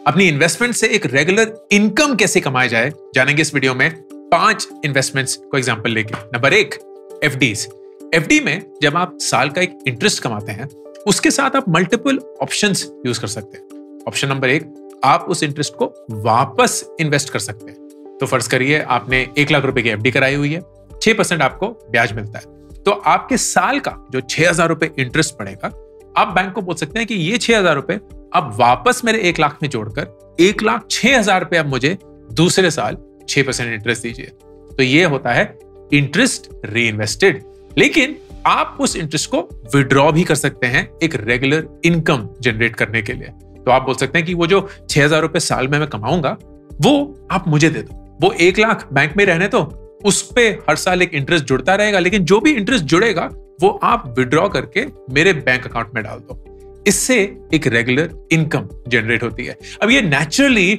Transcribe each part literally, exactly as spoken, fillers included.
अपनी इन्वेस्टमेंट से एक रेगुलर इनकम कैसे कमाया जाए, जानेंगे इस वीडियो में पांच इन्वेस्टमेंट्स को एग्जांपल लेके। नंबर एक, एफडीज। एफडी में जब आप साल का एक इंटरेस्ट कमाते हैं, उसके साथ आप मल्टीपल ऑप्शंस यूज कर सकते हैं। ऑप्शन नंबर एक, आप उस इंटरेस्ट को वापस इन्वेस्ट कर सकते हैं। तो फर्ज करिए आपने एक लाख रुपए की एफडी कराई हुई है, छह परसेंट आपको ब्याज मिलता है। तो आपके साल का जो छह हजार रुपए इंटरेस्ट पड़ेगा, आप बैंक को बोल सकते हैं कि ये छह हजार रुपए अब वापस मेरे एक लाख में जोड़कर एक लाख छह हजार रुपए अब मुझे दूसरे साल छह परसेंट इंटरेस्ट दीजिए। तो ये होता है इंटरेस्ट री इन्वेस्टेड। लेकिन आप उस इंटरेस्ट को विड्रॉ भी कर सकते हैं एक रेगुलर इनकम जनरेट करने के लिए। तो आप बोल सकते हैं कि वो जो छह हजार रुपए साल में मैं कमाऊंगा, वो आप मुझे दे दो। वो एक लाख बैंक में रहने तो उस पे हर साल एक इंटरेस्ट जुड़ता रहेगा, लेकिन जो भी इंटरेस्ट जुड़ेगा वो आप विड्रॉ करके मेरे बैंक अकाउंट में डाल दो। इससे एक रेगुलर इनकम जनरेट होती है। अब ये नेचुरली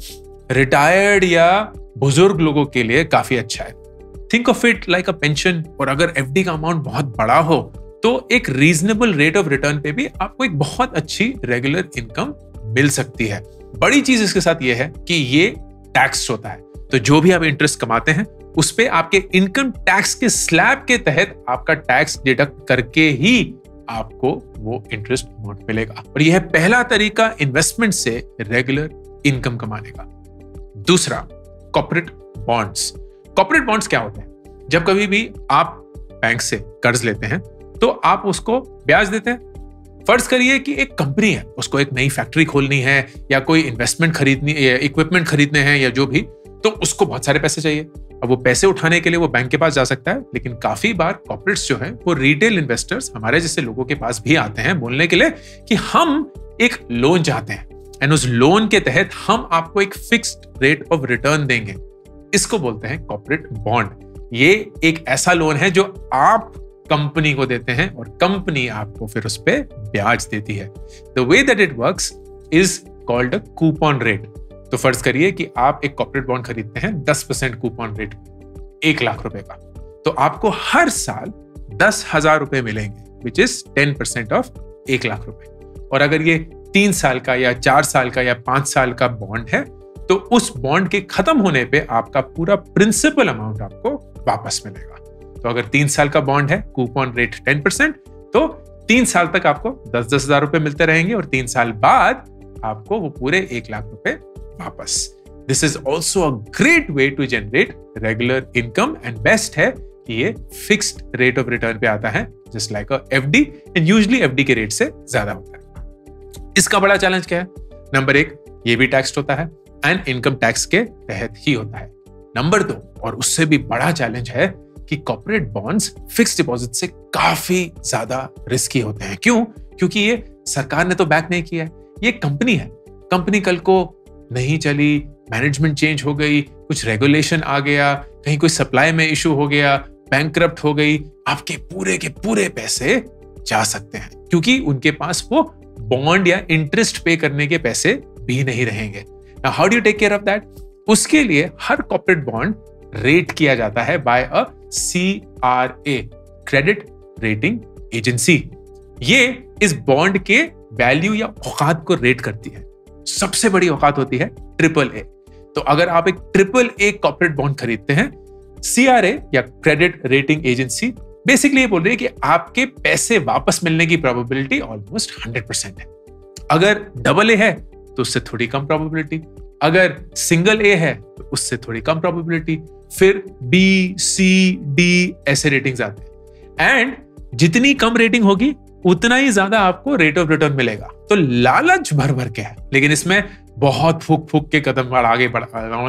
रिटायर्ड या बुजुर्ग लोगों के लिए काफी अच्छा है। Think of it like a pension. और अगर एफडी का अमाउंट बहुत बड़ा हो तो एक रीजनेबल रेट ऑफ रिटर्न पे भी आपको एक बहुत अच्छी रेगुलर इनकम मिल सकती है। बड़ी चीज इसके साथ ये है कि ये टैक्स होता है। तो जो भी आप इंटरेस्ट कमाते हैं उस पे आपके इनकम टैक्स के स्लैब के तहत आपका टैक्स डिडक्ट करके ही आपको वो इंटरेस्ट अमाउंट मिलेगा। और यह है पहला तरीका इन्वेस्टमेंट से रेगुलर इनकम कमाने का। दूसरा, कॉर्पोरेट बॉन्ड्स। कॉर्पोरेट बॉन्ड्स क्या होते हैं? जब कभी भी आप बैंक से कर्ज लेते हैं तो आप उसको ब्याज देते हैं। फर्ज करिए कि एक कंपनी है, उसको एक नई फैक्ट्री खोलनी है या कोई इन्वेस्टमेंट खरीदनी या इक्विपमेंट खरीदने हैं या जो भी, तो उसको बहुत सारे पैसे चाहिए। अब वो पैसे उठाने के लिए वो बैंक के पास जा सकता है, लेकिन काफी बार कॉर्पोरेट्स जो हैं वो रिटेल इन्वेस्टर्स हमारे जैसे लोगों के पास भी आते हैं बोलने के लिए कि हम एक लोन चाहते हैं एंड उस लोन के तहत हम आपको एक फिक्स्ड रेट ऑफ रिटर्न देंगे। इसको बोलते हैं कॉर्पोरेट बॉन्ड। ये एक ऐसा लोन है जो आप कंपनी को देते हैं और कंपनी आपको फिर उस पर ब्याज देती है। The way that it works is called a coupon rate. तो फर्ज करिए कि आप एक कॉर्पोरेट बॉन्ड खरीदते हैं दस परसेंट कूपन रेट, एक लाख रुपए का, तो आपको हर साल दस हजार रुपए मिलेंगे, which is ten percent of एक लाख रुपए। और अगर ये तीन साल का या चार साल का या पांच साल का बॉन्ड है तो उस बॉन्ड के खत्म होने पे आपका पूरा प्रिंसिपल अमाउंट आपको वापस मिलेगा। तो अगर तीन साल का बॉन्ड है, कूपन रेट टेन परसेंट, तो तीन साल तक आपको दस दस हजार रुपए मिलते रहेंगे और तीन साल बाद आपको वो पूरे एक लाख रुपए वापस। This is also a great way to generate regular income and best है कि ये फिक्स्ड रेट ऑफ रिटर्न पे आता है, just like a FD, and usually FD के रेट से ज्यादा होता है। इसका बड़ा चैलेंज क्या है? नंबर एक, ये भी टैक्स होता है एंड इनकम टैक्स के तहत ही होता है। नंबर दो, और उससे भी बड़ा चैलेंज है कि कॉर्पोरेट बॉन्ड्स फिक्स्ड डिपॉजिट से काफी ज्यादा रिस्की होते हैं। क्यों? क्योंकि ये सरकार ने तो बैक नहीं किया है, ये कंपनी है। कंपनी कल को नहीं चली, मैनेजमेंट चेंज हो गई, कुछ रेगुलेशन आ गया, कहीं कोई सप्लाई में इशू हो गया, बैंकरप्ट हो गई, आपके पूरे के पूरे पैसे जा सकते हैं क्योंकि उनके पास वो बॉन्ड या इंटरेस्ट पे करने के पैसे भी नहीं रहेंगे। Now how do you take care of that? उसके लिए हर कॉर्पोरेट बॉन्ड रेट किया जाता है by a C R A, credit rating agency. ये इस बॉन्ड के वैल्यू या औकात को रेट करती है। सबसे बड़ी औकात होती है ट्रिपल ए। तो अगर आप एक ट्रिपल ए कॉर्पोरेट बॉन्ड खरीदते हैं, सीआरए या क्रेडिट रेटिंग एजेंसी बेसिकली ये बोल रही है कि आपके पैसे वापस मिलने की प्रोबेबिलिटी ऑलमोस्ट हंड्रेड परसेंट है। अगर डबल ए है तो उससे थोड़ी कम प्रोबेबिलिटी, अगर सिंगल ए है तो उससे थोड़ी कम प्रोबेबिलिटी, फिर बी, सी, डी ऐसे रेटिंग्स आते हैं। एंड जितनी कम रेटिंग होगी उतना ही ज्यादा आपको रेट ऑफ रिटर्न मिलेगा। तो लालच भर भर के है, लेकिन इसमें बहुत फूक फूक के कदम आगे बढ़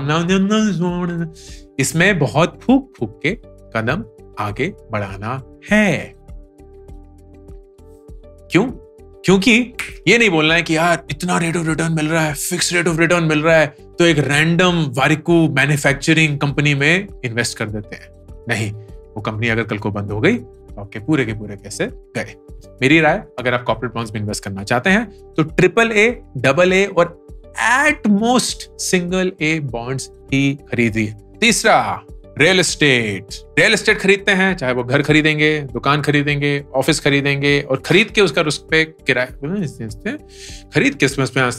इसमें बहुत फूक फूक के कदम आगे बढ़ाना है। क्यों? क्योंकि ये नहीं बोलना है कि यार इतना रेट ऑफ रिटर्न मिल रहा है, फिक्स रेट ऑफ रिटर्न मिल रहा है, तो एक रैंडम वारिकू मैन्युफैक्चरिंग कंपनी में इन्वेस्ट कर देते हैं। नहीं, वो कंपनी अगर कल को बंद हो गई तो आपके पूरे के पूरे पैसे गए। मेरी राय, अगर आप कॉर्पोरेट बॉन्ड्स में इन्वेस्ट करना चाहते हैं तो ट्रिपल ए, डबल ए और at most single A bonds ही खरीदिए। तीसरा, रियल एस्टेट। रियल एस्टेट खरीदते हैं, चाहे वो घर खरीदेंगे, दुकान खरीदेंगे, ऑफिस खरीदेंगे और खरीद के उसका उस पे किराया खरीद के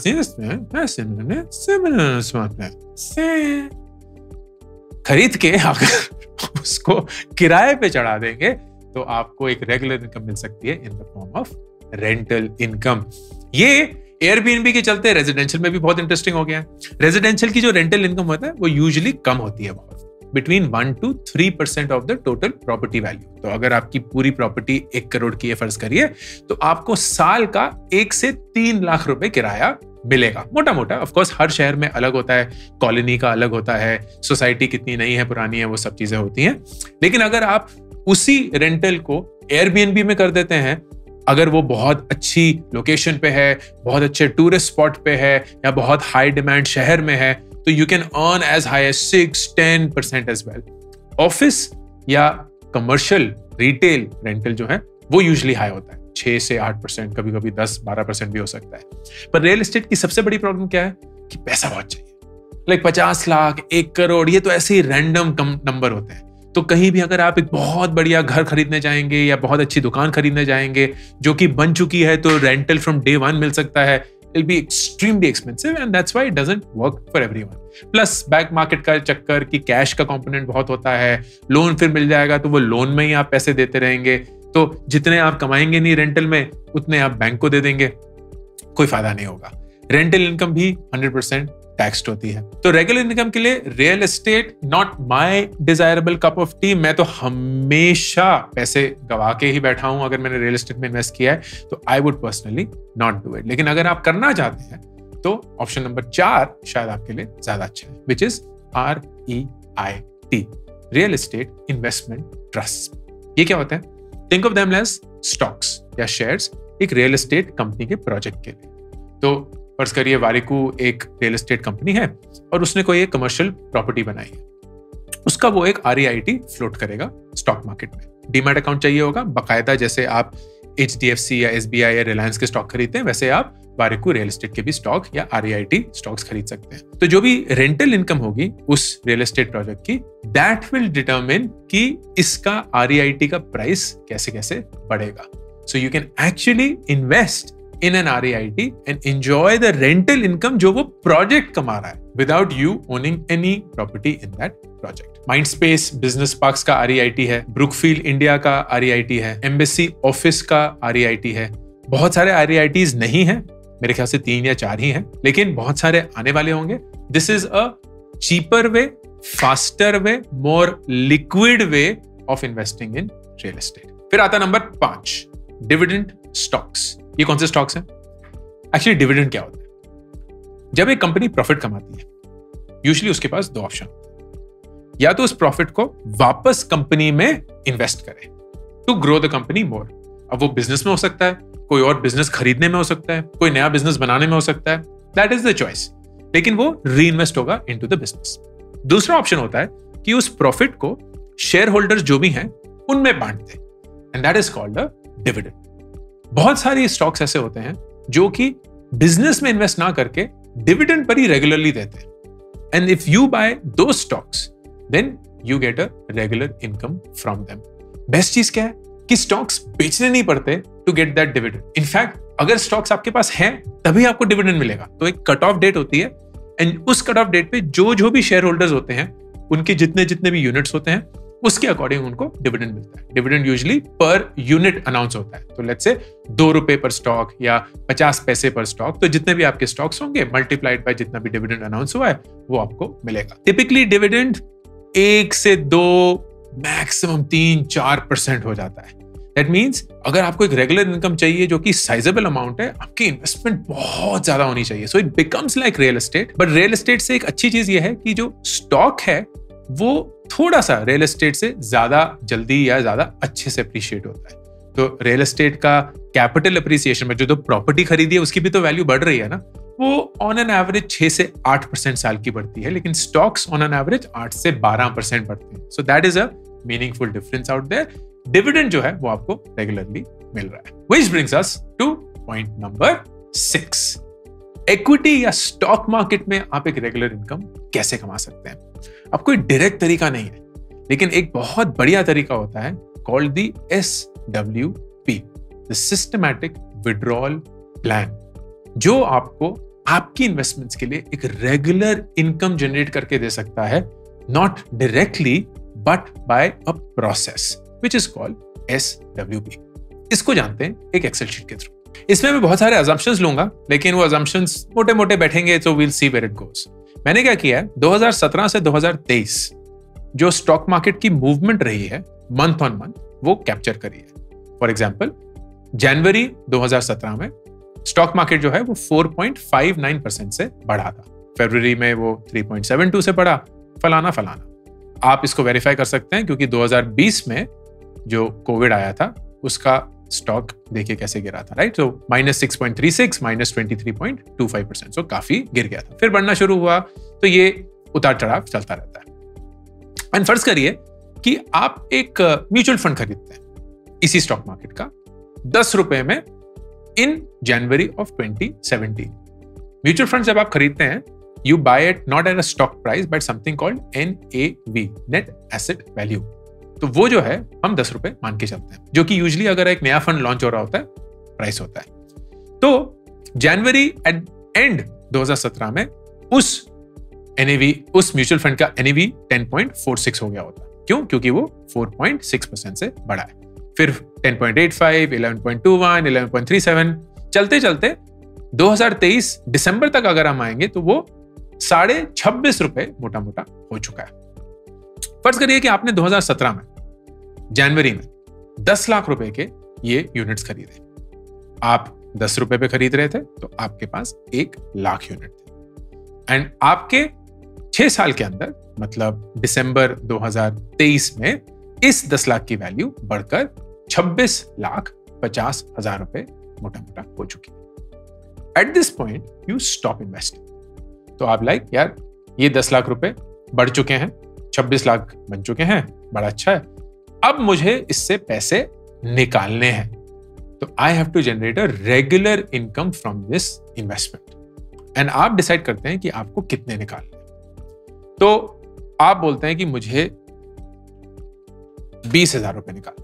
खरीद के अगर उसको किराए पे चढ़ा देंगे तो आपको एक रेगुलर इनकम मिल सकती है in the form of rental income. ये एयरबीएनबी के चलते रेजिडेंशियल में भी बहुत इंटरेस्टिंग हो गया है। रेजिडेंशियल की जो रेंटल इनकम होता है वो यूजुअली कम होती है, बहुत between one two three percent of the total property value. तो अगर आपकी पूरी प्रॉपर्टी एक करोड़ की है फर्ज करिए, तो आपको साल का एक से तीन लाख रुपए किराया मिलेगा, मोटा मोटा। ऑफ कोर्स हर शहर में अलग होता है, कॉलोनी का अलग होता है, सोसाइटी कितनी नई है पुरानी है, वो सब चीजें होती हैं। लेकिन अगर आप उसी रेंटल को एयरबीएनबी में कर देते हैं, अगर वो बहुत अच्छी लोकेशन पे है, बहुत अच्छे टूरिस्ट स्पॉट पे है या बहुत हाई डिमांड शहर में है, तो you can earn as high as six ten percent as well. Office या कमर्शियल रिटेल रेंटल जो है वो यूजुअली हाई होता है, छह से आठ परसेंट, कभी कभी दस बारह परसेंट भी हो सकता है। पर रियल एस्टेट की सबसे बड़ी प्रॉब्लम क्या है कि पैसा बहुत चाहिए। लाइक पचास लाख, एक करोड़, ये तो ऐसे ही रैंडम नंबर होते हैं। तो कहीं भी अगर आप एक बहुत बढ़िया घर खरीदने जाएंगे या बहुत अच्छी दुकान खरीदने जाएंगे जो कि बन चुकी है, तो रेंटल फ्रॉम डे वन मिल सकता है, it'll be extremely expensive and that's why it doesn't work for everyone. Plus back market का चक्कर कि कैश का कंपोनेंट बहुत होता है, लोन फिर मिल जाएगा तो वो लोन में ही आप पैसे देते रहेंगे, तो जितने आप कमाएंगे नहीं रेंटल में उतने आप बैंक को दे देंगे, कोई फायदा नहीं होगा। रेंटल इनकम भी हंड्रेड परसेंट टैक्स्ड होती है। तो रेगुलर इनकम के लिए real estate not my desirable cup of tea. मैं तो हमेशा पैसे गवा के ही बैठा हूं अगर मैंने रियल एस्टेट में इन्वेस्ट किया है, तो I would personally not do it. लेकिन अगर आप करना चाहते हैं तो ऑप्शन नंबर चार शायद आपके लिए ज्यादा अच्छा है, which is R E I T, real estate investment trust. ये क्या होता है? Think of them as stocks या शेयर्स एक रियल एस्टेट कंपनी के प्रोजेक्ट के लिए। तो फर्ज करिए वारिकू एक रियल एस्टेट कंपनी है और उसने कोई एक कमर्शियल प्रॉपर्टी बनाई है, उसका वो एक आरईआईटी फ्लोट करेगा स्टॉक मार्केट में। डीमैट अकाउंट चाहिए होगा बाकायदा, जैसे आप एचडीएफसी या एसबीआई या रिलायंस के स्टॉक खरीदते हैं, वैसे आप वारिकू रियल एस्टेट के भी स्टॉक या आरईआईटी स्टॉक्स खरीद सकते हैं। तो जो भी रेंटल इनकम होगी उस रियल एस्टेट प्रोजेक्ट की, दैट विल डिटरमिन कि इसका आरईआईटी का प्राइस कैसे कैसे बढ़ेगा। So you can actually invest in an R E I T and enjoy the rental income जो वो प्रोजेक्ट कमा रहा है without you owning any property in that project. Mindspace Business Parks का R E I T है, Brookfield India का R E I T है, Embassy Office का R E I T है। बहुत सारे R E I Ts नहीं हैं, मेरे ख्याल से तीन या चार ही हैं, लेकिन बहुत सारे आने वाले होंगे। This is a cheaper way, faster way, more liquid way of investing in real estate. फिर आता नंबर पांच, डिविडेंड स्टॉक्स। ये कौन से स्टॉक्स हैं? एक्चुअली डिविडेंड क्या होता है? जब एक कंपनी प्रॉफिट कमाती है, यूजुअली उसके पास दो ऑप्शन होते हैं, या तो उस प्रॉफिट को वापस कंपनी में इन्वेस्ट करे to grow the company more. अब वो बिजनेस में हो सकता है, कोई और बिजनेस खरीदने में हो सकता है, कोई नया बिजनेस बनाने में हो सकता है, दैट इज द चॉइस, लेकिन वो री इन्वेस्ट होगा इनटू द बिजनेस। दूसरा ऑप्शन होता है कि उस प्रॉफिट को शेयर होल्डर्स जो भी हैं उनमें बांट दे, and that is called a dividend. बहुत सारे स्टॉक्स ऐसे होते हैं जो कि बिजनेस में इन्वेस्ट ना करके डिविडेंड पर ही रेगुलरली देते हैं, and if you buy those stocks then you get a regular income from them. Best चीज क्या है कि स्टॉक्स बेचने नहीं पड़ते to get that dividend. In fact अगर स्टॉक्स आपके पास हैं तभी आपको डिविडेंड मिलेगा। तो एक कट ऑफ डेट होती है, एंड उस कट ऑफ डेट पे जो जो भी शेयर होल्डर्स होते हैं उनके जितने जितने भी यूनिट्स होते हैं उसके अकॉर्डिंग उनको डिविडेंड मिलता है। Dividend usually per unit announce होता है, तो लेट्स से दो रुपए पर स्टॉक या पचास पैसे पर स्टॉक, तो जितने भी आपके स्टॉक्स होंगे मल्टीप्लाइड बाय जितना भी डिविडेंड अनाउंस हुआ है वो आपको मिलेगा। टिपिकली डिविडेंड एक से दो मैक्सिमम तीन चार परसेंट हो जाता है। दैट मीन्स अगर आपको एक रेगुलर इनकम चाहिए जो कि साइजेबल अमाउंट है, आपकी इन्वेस्टमेंट बहुत ज्यादा होनी चाहिए। So it becomes like real estate. But real estate से एक अच्छी चीज ये है कि जो स्टॉक है वो थोड़ा सा रियल एस्टेट से ज्यादा जल्दी या ज्यादा अच्छे से अप्रिशिएट होता है। तो रियल एस्टेट का कैपिटल अप्रिसिएशन में जो तो प्रॉपर्टी खरीदी है उसकी भी तो वैल्यू बढ़ रही है ना, वो ऑन एन एवरेज छह से आठ परसेंट साल की बढ़ती है, लेकिन स्टॉक्स ऑन एन एवरेज आठ से बारह परसेंट बढ़ते हैं। So that is a meaningful difference out there. Dividend जो है वो आपको रेगुलरली मिल रहा है। Which brings us to point number six, equity या स्टॉक मार्केट में आप एक रेगुलर इनकम कैसे कमा सकते हैं। अब कोई डायरेक्ट तरीका नहीं है, लेकिन एक बहुत बढ़िया तरीका होता है called the S W P, the systematic withdrawal plan, जो आपको आपकी इन्वेस्टमेंट्स के लिए एक रेगुलर इनकम जनरेट करके दे सकता है, not directly but by a process which is called S W P. इसको जानते हैं एक एक्सेल शीट के थ्रू। इसमें मैं बहुत सारे assumptions लूंगा, लेकिन वो assumptions मोटे मोटे बैठेंगे तो we'll see where it goes। मैंने क्या किया है, दो हज़ार सत्रह से दो हज़ार तेईस जो स्टॉक मार्केट की मूवमेंट रही है मंथ ऑन मंथ, वो कैप्चर करी है। फॉर एग्जांपल जनवरी दो हज़ार सत्रह में स्टॉक मार्केट जो है वो चार पॉइंट पाँच नौ परसेंट से बढ़ा था, फरवरी में वो तीन पॉइंट सात दो से बढ़ा, फलाना फलाना। आप इसको वेरीफाई कर सकते हैं क्योंकि दो हज़ार बीस में जो कोविड आया था उसका स्टॉक देखिए कैसे गिरा था, राइट। तो minus six point three six, minus twenty three point two five percent, so काफी गिर गया था, फिर बढ़ना शुरू हुआ। तो ये उतार चढ़ाव चलता रहता है। एंड फर्ज करिए कि आप एक म्यूचुअल फंड खरीदते हैं इसी स्टॉक मार्केट का दस रुपए में in January of twenty seventeen. Mutual fund जब आप खरीदते हैं, you buy it not at a stock price but something called N A V, net asset value. तो वो जो है हम दस रुपए मान के चलते हैं, जो कि यूजुअली अगर एक नया फंड लॉन्च हो रहा होता है प्राइस होता है। तो जनवरी एट एंड दो हज़ार सत्रह में उस एनएवी, उस म्यूचुअल फंड का NAV ten point four six हो गया होता। क्यों? क्योंकि वो फोर पॉइंट सिक्स परसेंट से बढ़ा है। फिर ten point eight five, eleven point two one, eleven point three seven, चलते चलते दो हज़ार तेईस दिसंबर तक अगर हम आएंगे तो वो साढ़े छब्बीस रुपए मोटा मोटा हो चुका है। फर्ज करिए कि आपने दो हज़ार सत्रह में जनवरी में दस लाख रुपए के ये यूनिट्स खरीदे। आप दस रुपए पे खरीद रहे थे तो आपके पास एक लाख यूनिट थे। एंड आपके छह साल के अंदर, मतलब दिसंबर दो हज़ार तेईस में, इस दस लाख की वैल्यू बढ़कर छब्बीस लाख पचास हजार रुपए मोटा मोटा हो चुकी है। At this point you stop investing. तो आप लाइक यार ये दस लाख रुपए बढ़ चुके हैं, छब्बीस लाख बन चुके हैं, बड़ा अच्छा है, अब मुझे इससे पैसे निकालने हैं। तो I have to generate a regular income from this investment. And आप डिसाइड करते हैं कि आपको कितने निकालने। तो आप बोलते हैं कि मुझे बीस हजार रुपए निकालने।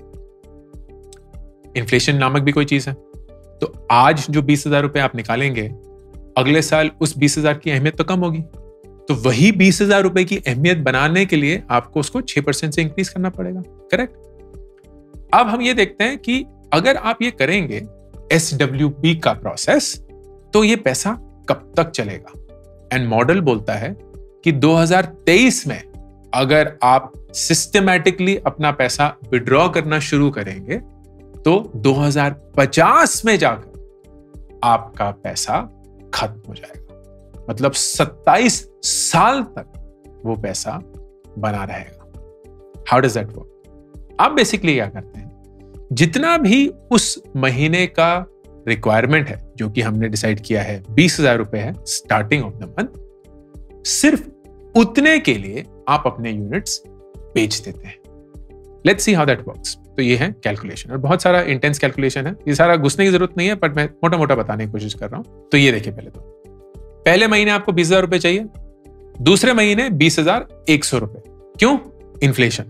इन्फ्लेशन नामक भी कोई चीज है, तो आज जो बीस हजार रुपए आप निकालेंगे, अगले साल उस बीस हजार की अहमियत तो कम होगी। तो वही बीस हजार रुपए की अहमियत बनाने के लिए आपको उसको छह परसेंट से इंक्रीज करना पड़ेगा, करेक्ट। अब हम ये देखते हैं कि अगर आप ये करेंगे एस डब्ल्यू पी का प्रोसेस, तो ये पैसा कब तक चलेगा। एंड मॉडल बोलता है कि दो हज़ार तेईस में अगर आप सिस्टमैटिकली अपना पैसा विड्रॉ करना शुरू करेंगे तो दो हज़ार पचास में जाकर आपका पैसा खत्म हो जाएगा। मतलब सत्ताईस साल तक वो पैसा बना रहेगा। How does that work? आप बेसिकली क्या करते हैं, जितना भी उस महीने का रिक्वायरमेंट है, जो कि हमने डिसाइड किया है बीस हजार रुपए है स्टार्टिंग ऑफ द मंथ, सिर्फ उतने के लिए आप अपने यूनिट्स बेच देते हैं। Let's see how that works. तो ये है कैलकुलेशन, और बहुत सारा इंटेंस कैलकुलेशन है, ये सारा घुसने की जरूरत नहीं है, बट मैं मोटा मोटा बताने की कोशिश कर रहा हूं। तो ये देखिए, पहले तो पहले महीने आपको बीस हजार रुपए चाहिए, दूसरे महीने बीस हजार एक सौ रुपए, क्यों? इन्फ्लेशन।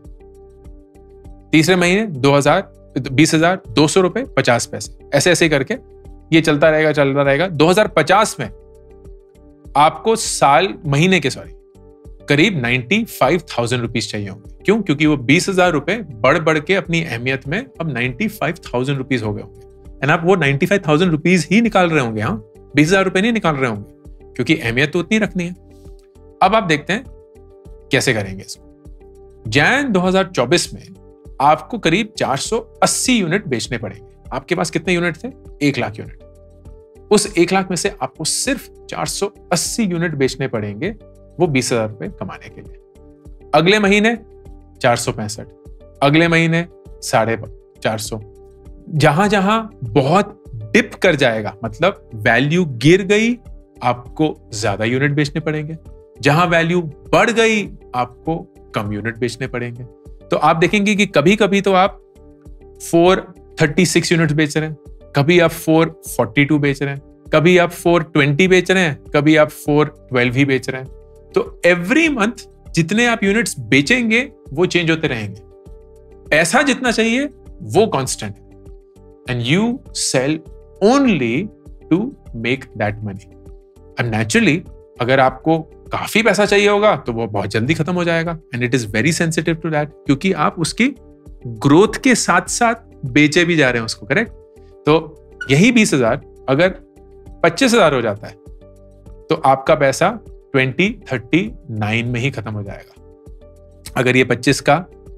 तीसरे महीने दो हजार बीस हजार दो सौ रुपए पचास पैसे, ऐसे ऐसे करके ये चलता रहेगा चलता रहेगा। दो हज़ार पचास में आपको साल महीने के सॉरी करीब नाइन्टी फाइव थाउजेंड रुपीज चाहिए होंगे। क्यों? क्योंकि वो बीस हजार रुपए बढ़ बढ़ के अपनी अहमियत में अब नाइन्टी फाइव थाउजेंड रुपीज हो गए होंगे। एंड आप वो नाइन्टी फाइव थाउजेंड रुपीज ही निकाल रहे होंगे, हाँ, बीस हजार रुपए नहीं निकाल रहे होंगे, क्योंकि अहमियत तो उतनी रखनी है। अब आप देखते हैं कैसे करेंगे इसको। जैन दो हज़ार चौबीस में आपको करीब चार सौ अस्सी यूनिट बेचने पड़ेंगे। आपके पास कितने यूनिट थे? एक लाख यूनिट। उस एक लाख में से आपको सिर्फ चार सौ अस्सी यूनिट बेचने पड़ेंगे, वो बीस हजार रुपए कमाने के लिए। अगले महीने चार सौ पैंसठ, अगले महीने साढ़े चार सौ। जहां जहां बहुत डिप कर जाएगा, मतलब वैल्यू गिर गई, आपको ज्यादा यूनिट बेचने पड़ेंगे। जहां वैल्यू बढ़ गई, आपको कम यूनिट बेचने पड़ेंगे। तो आप देखेंगे कि कभी कभी तो आप चार सौ छत्तीस यूनिट बेच रहे हैं, कभी आप चार सौ बयालीस बेच रहे हैं, कभी आप चार सौ बीस बेच रहे हैं, कभी आप चार सौ बारह ही बेच रहे हैं। तो एवरी मंथ जितने आप यूनिट्स बेचेंगे वो चेंज होते रहेंगे, पैसा जितना चाहिए वो कांस्टेंट है, and you sell only to make that money. अब नेचुरली अगर आपको काफी पैसा चाहिए होगा तो वो बहुत जल्दी खत्म हो जाएगा, and it is very sensitive to that, क्योंकि आप उसकी ग्रोथ के साथ साथ बेचे भी जा रहे हैं उसको, करेक्ट? तो यही बीस हजार अगर पच्चीस हजार हो जाता है तो आपका पैसा ट्वेंटी थर्टी नाइन में ही खत्म हो जाएगा। अगर ये पच्चीस का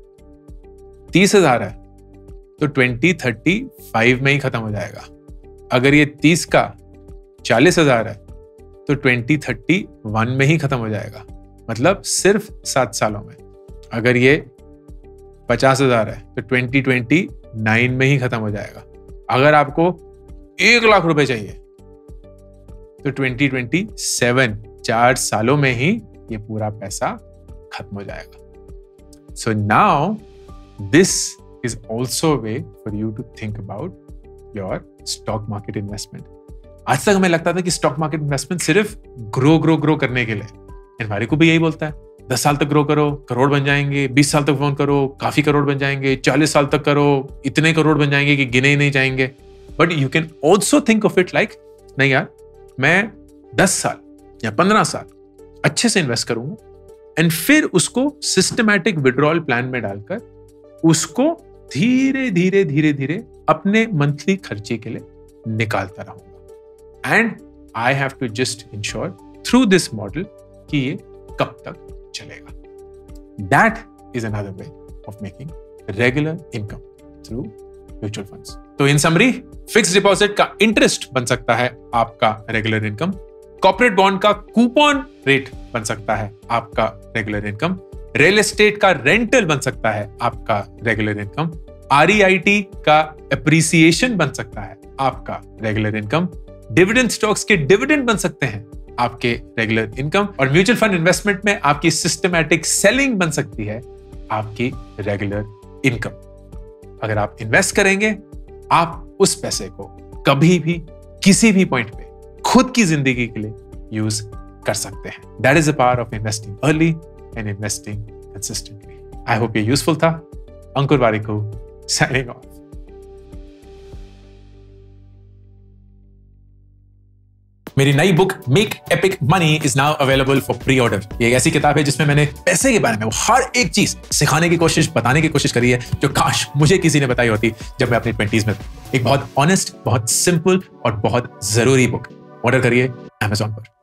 तीस हजार है तो ट्वेंटी थर्टी फाइव में ही खत्म हो जाएगा। अगर ये तीस का चालीस हजार है तो ट्वेंटी थर्टी वन में ही खत्म हो जाएगा, मतलब सिर्फ सात सालों में। अगर ये पचास हजार है तो ट्वेंटी ट्वेंटी नाइन में ही खत्म हो जाएगा। अगर आपको एक लाख रुपए चाहिए तो ट्वेंटी ट्वेंटी सेवन, चार सालों में ही ये पूरा पैसा खत्म हो जाएगा। So now this is also way for you to think about your stock market investment. आज तक हमें लगता था कि स्टॉक मार्केट इन्वेस्टमेंट सिर्फ ग्रो ग्रो ग्रो करने के लिए। हमारे को भी यही बोलता है, दस साल तक ग्रो करो, करोड़ बन जाएंगे, बीस साल तक फोन करो, काफी करोड़ बन जाएंगे, चालीस साल तक करो, इतने करोड़ बन जाएंगे कि गिने ही नहीं जाएंगे। But you can also think of it like, नहीं यार, मैं दस साल या पंद्रह साल अच्छे से इन्वेस्ट करूंगा, एंड फिर उसको सिस्टमैटिक विड्रॉल प्लान में डालकर उसको धीरे धीरे धीरे धीरे अपने मंथली खर्चे के लिए निकालता रहूंगा। And I have to just ensure through this model कि ये कब तक चलेगा। That is another way of making regular income through mutual funds. तो इन समरी, फिक्स डिपॉजिट का इंटरेस्ट बन सकता है आपका रेगुलर इनकम, कॉर्पोरेट बॉन्ड का कूपन रेट बन सकता है आपका रेगुलर इनकम, रियल एस्टेट का रेंटल बन सकता है आपका रेगुलर इनकम, आरईआईटी का एप्रिसिएशन बन सकता है आपका रेगुलर इनकम, डिविडेंड स्टॉक्स के डिविडेंड बन सकते हैं आपके रेगुलर इनकम, और म्यूचुअल फंड इन्वेस्टमेंट में आपकी सिस्टमैटिक सेलिंग बन सकती है आपकी रेगुलर इनकम। अगर आप इन्वेस्ट करेंगे, आप उस पैसे को कभी भी किसी भी पॉइंट पे खुद की जिंदगी के लिए यूज कर सकते हैं। That is the power of investing early and investing consistently. I hope ये यूजफुल था। Ankur Warikoo signing off. मेरी नई book make epic money is now available for pre order. ये एक ऐसी किताब है जिसमें मैंने पैसे के बारे में हर एक चीज सिखाने की कोशिश, बताने की कोशिश करी है जो काश मुझे किसी ने बताई होती जब मैं अपनी ट्वेंटीज में था। एक बहुत ऑनेस्ट, बहुत सिंपल और बहुत जरूरी बुक। ऑर्डर करिए अमेज़न पर।